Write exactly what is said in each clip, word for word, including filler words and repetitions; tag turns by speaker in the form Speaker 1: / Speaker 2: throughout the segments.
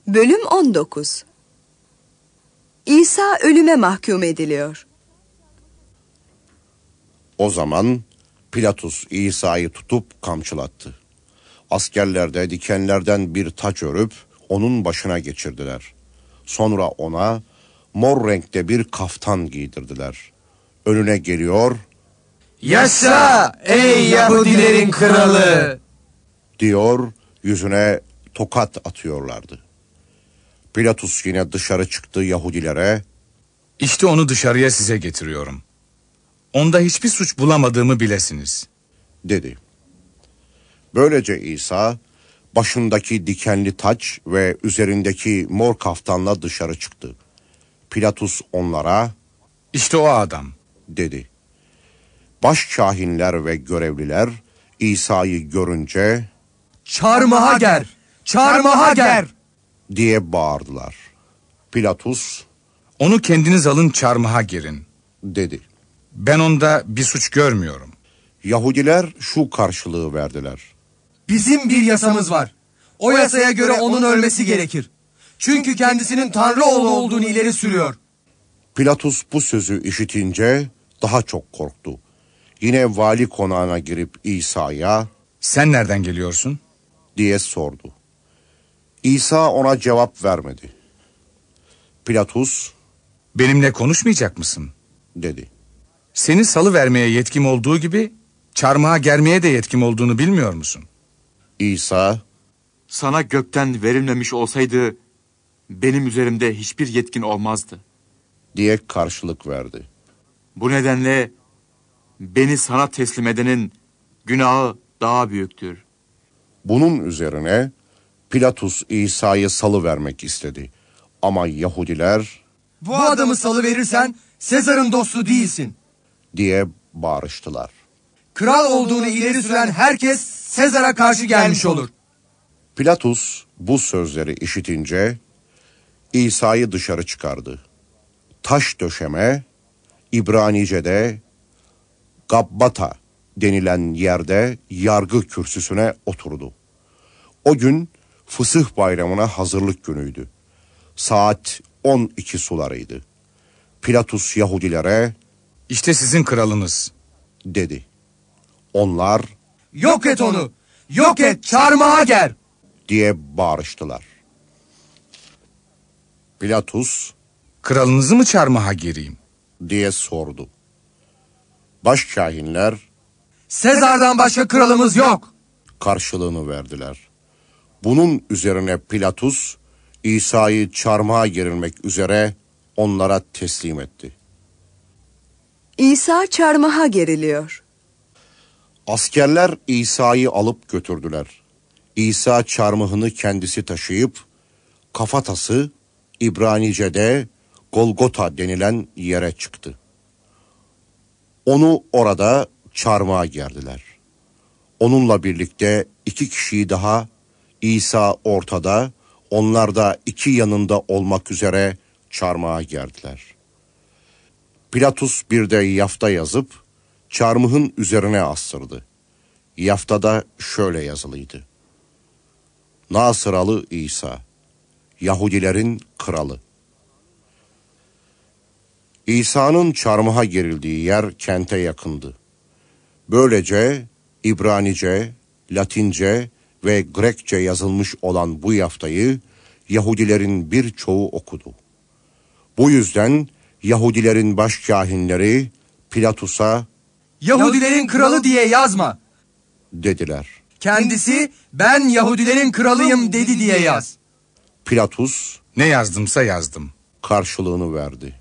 Speaker 1: Bölüm on dokuz. İsa ölüme mahkum ediliyor.
Speaker 2: O zaman Pilatus İsa'yı tutup kamçılattı. Askerler de dikenlerden bir taç örüp onun başına geçirdiler. Sonra ona mor renkte bir kaftan giydirdiler. Önüne geliyor,
Speaker 3: "Yaşa ey Yahudilerin kralı!"
Speaker 2: diyor, yüzüne tokat atıyorlardı. Pilatus yine dışarı çıktı Yahudilere,
Speaker 4: "İşte onu dışarıya size getiriyorum. Onda hiçbir suç bulamadığımı bilesiniz,"
Speaker 2: dedi. Böylece İsa başındaki dikenli taç ve üzerindeki mor kaftanla dışarı çıktı. Pilatus onlara,
Speaker 4: "İşte o adam,"
Speaker 2: dedi. Başkâhinler ve görevliler İsa'yı görünce
Speaker 3: "Çarmıha ger! Çarmıha ger!"
Speaker 2: diye bağırdılar. Pilatus,
Speaker 4: "Onu kendiniz alın, çarmıha gerin,"
Speaker 2: dedi.
Speaker 4: "Ben onda bir suç görmüyorum."
Speaker 2: Yahudiler şu karşılığı verdiler:
Speaker 3: "Bizim bir yasamız var. O yasaya göre onun ölmesi gerekir. Çünkü kendisinin Tanrı oğlu olduğunu ileri sürüyor."
Speaker 2: Pilatus bu sözü işitince daha çok korktu. Yine vali konağına girip İsa'ya,
Speaker 4: "Sen nereden geliyorsun?"
Speaker 2: diye sordu. İsa ona cevap vermedi. Pilatus,
Speaker 4: "Benimle konuşmayacak mısın?"
Speaker 2: dedi.
Speaker 4: "Seni salıvermeye yetkim olduğu gibi çarmıha germeye de yetkim olduğunu bilmiyor musun?"
Speaker 2: İsa,
Speaker 5: "Sana gökten verilmemiş olsaydı benim üzerimde hiçbir yetkin olmazdı,"
Speaker 2: diye karşılık verdi.
Speaker 5: "Bu nedenle beni sana teslim edenin günahı daha büyüktür."
Speaker 2: Bunun üzerine Pilatus İsa'yı salıvermek istedi. Ama Yahudiler,
Speaker 3: "Bu adamı salıverirsen Sezar'ın dostu değilsin,"
Speaker 2: diye bağırıştılar.
Speaker 3: "Kral olduğunu ileri süren herkes Sezar'a karşı gelmiş olur."
Speaker 2: Pilatus bu sözleri işitince İsa'yı dışarı çıkardı. Taş döşeme, İbranice'de Gabbata denilen yerde yargı kürsüsüne oturdu. O gün Fısıh Bayramı'na hazırlık günüydü. Saat on iki sularıydı. Pilatus Yahudilere,
Speaker 4: "İşte sizin kralınız,"
Speaker 2: dedi. Onlar,
Speaker 3: "Yok et onu! Yok et! Çarmıha ger!"
Speaker 2: diye bağırıştılar. Pilatus,
Speaker 4: "Kralınızı mı çarmıha gereyim?"
Speaker 2: diye sordu. Başkâhinler,
Speaker 3: "Sezar'dan başka kralımız yok!"
Speaker 2: karşılığını verdiler. Bunun üzerine Pilatus, İsa'yı çarmıha gerilmek üzere onlara teslim etti.
Speaker 1: İsa çarmıha geriliyor.
Speaker 2: Askerler İsa'yı alıp götürdüler. İsa çarmıhını kendisi taşıyıp, kafatası İbranice'de Golgota denilen yere çıktı. Onu orada çarmıha gerdiler. Onunla birlikte iki kişiyi daha İsa ortada, onlar da iki yanında olmak üzere çarmıha gerdiler. Pilatus bir de yafta yazıp çarmıhın üzerine astırdı. Yaftada şöyle yazılıydı: Nasıralı İsa, Yahudilerin kralı. İsa'nın çarmıha gerildiği yer kente yakındı. Böylece İbranice, Latince ve Grekçe yazılmış olan bu yaftayı Yahudilerin birçoğu okudu. Bu yüzden Yahudilerin başkâhinleri Pilatus'a,
Speaker 3: "Yahudilerin kralı diye yazma,"
Speaker 2: dediler.
Speaker 3: "Kendisi ben Yahudilerin kralıyım dedi diye yaz."
Speaker 2: Pilatus
Speaker 4: "Ne yazdımsa yazdım,"
Speaker 2: karşılığını verdi.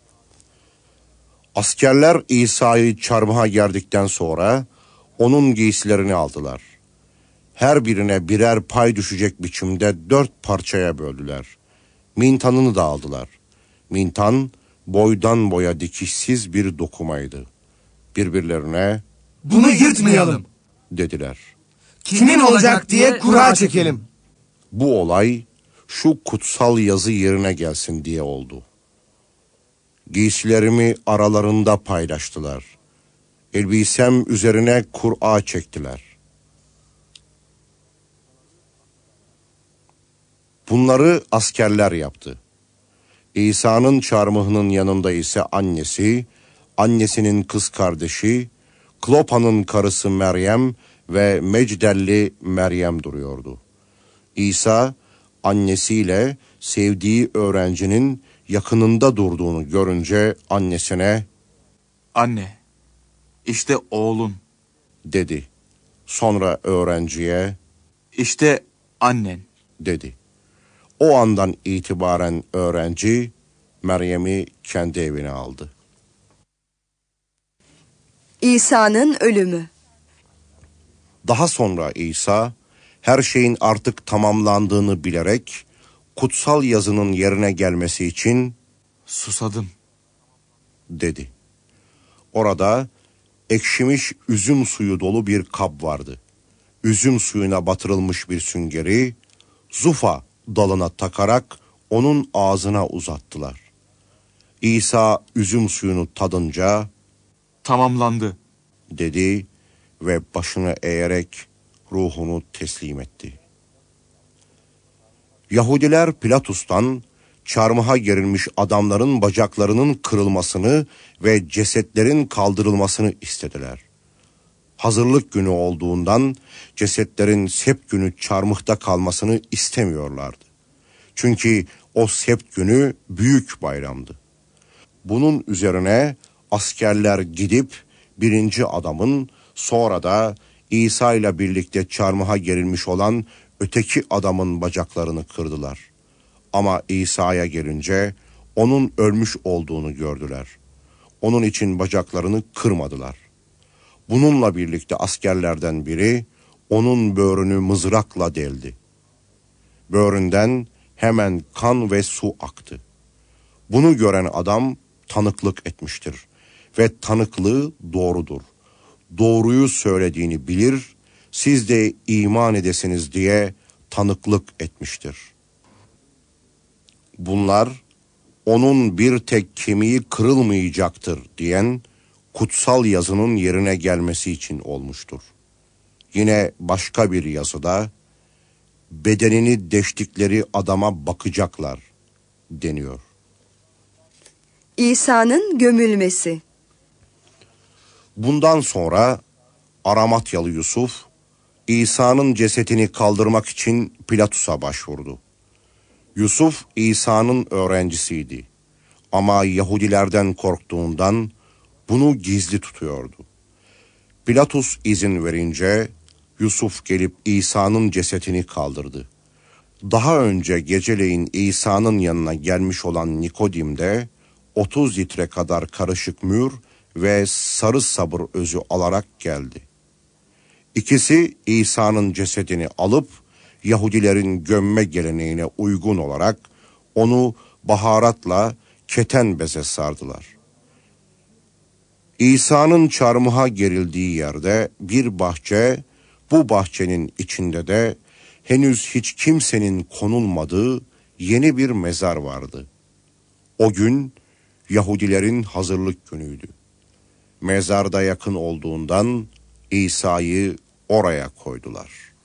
Speaker 2: Askerler İsa'yı çarmıha gerdikten sonra onun giysilerini aldılar. Her birine birer pay düşecek biçimde dört parçaya böldüler. Mintanını da aldılar. Mintan boydan boya dikişsiz bir dokumaydı. Birbirlerine,
Speaker 3: "Bunu yırtmayalım,"
Speaker 2: dediler.
Speaker 3: "Kimin olacak diye kura çekelim."
Speaker 2: Bu olay şu kutsal yazı yerine gelsin diye oldu. Giysilerimi aralarında paylaştılar. Elbisem üzerine Kur'a çektiler. Bunları askerler yaptı. İsa'nın çarmıhının yanında ise annesi, annesinin kız kardeşi, Klopa'nın karısı Meryem ve Mecdelli Meryem duruyordu. İsa, annesiyle sevdiği öğrencinin yakınında durduğunu görünce annesine,
Speaker 5: "Anne, işte oğlun."
Speaker 2: dedi. Sonra öğrenciye,
Speaker 5: "İşte annen."
Speaker 2: dedi. O andan itibaren öğrenci Meryem'i kendi evine aldı.
Speaker 1: İsa'nın ölümü.
Speaker 2: Daha sonra İsa, her şeyin artık tamamlandığını bilerek, kutsal yazının yerine gelmesi için,
Speaker 5: "Susadım."
Speaker 2: dedi. Orada ekşimiş üzüm suyu dolu bir kap vardı. Üzüm suyuna batırılmış bir süngeri, zufa dalına takarak onun ağzına uzattılar. İsa üzüm suyunu tadınca,
Speaker 5: "Tamamlandı."
Speaker 2: dedi ve başını eğerek ruhunu teslim etti. Yahudiler Pilatus'tan çarmıha gerilmiş adamların bacaklarının kırılmasını ve cesetlerin kaldırılmasını istediler. Hazırlık günü olduğundan cesetlerin sept günü çarmıhta kalmasını istemiyorlardı. Çünkü o sept günü büyük bayramdı. Bunun üzerine askerler gidip birinci adamın, sonra da İsa ile birlikte çarmıha gerilmiş olan öteki adamın bacaklarını kırdılar. Ama İsa'ya gelince onun ölmüş olduğunu gördüler. Onun için bacaklarını kırmadılar. Bununla birlikte askerlerden biri onun böğrünü mızrakla deldi. Böğründen hemen kan ve su aktı. Bunu gören adam tanıklık etmiştir ve tanıklığı doğrudur. Doğruyu söylediğini bilir, siz de iman edesiniz diye tanıklık etmiştir. Bunlar onun bir tek kemiği kırılmayacaktır diyen kutsal yazının yerine gelmesi için olmuştur. Yine başka bir yazıda bedenini deştikleri adama bakacaklar deniyor.
Speaker 1: İsa'nın gömülmesi.
Speaker 2: Bundan sonra Aramatyalı Yusuf, İsa'nın cesetini kaldırmak için Pilatus'a başvurdu. Yusuf, İsa'nın öğrencisiydi. Ama Yahudilerden korktuğundan bunu gizli tutuyordu. Pilatus izin verince Yusuf gelip İsa'nın cesetini kaldırdı. Daha önce geceleyin İsa'nın yanına gelmiş olan Nikodim de otuz litre kadar karışık mür ve sarı sabır özü alarak geldi. İkisi İsa'nın cesedini alıp Yahudilerin gömme geleneğine uygun olarak onu baharatla keten beze sardılar. İsa'nın çarmıha gerildiği yerde bir bahçe, bu bahçenin içinde de henüz hiç kimsenin konulmadığı yeni bir mezar vardı. O gün Yahudilerin hazırlık günüydü. Mezarda yakın olduğundan İsa'yı oraya koydular.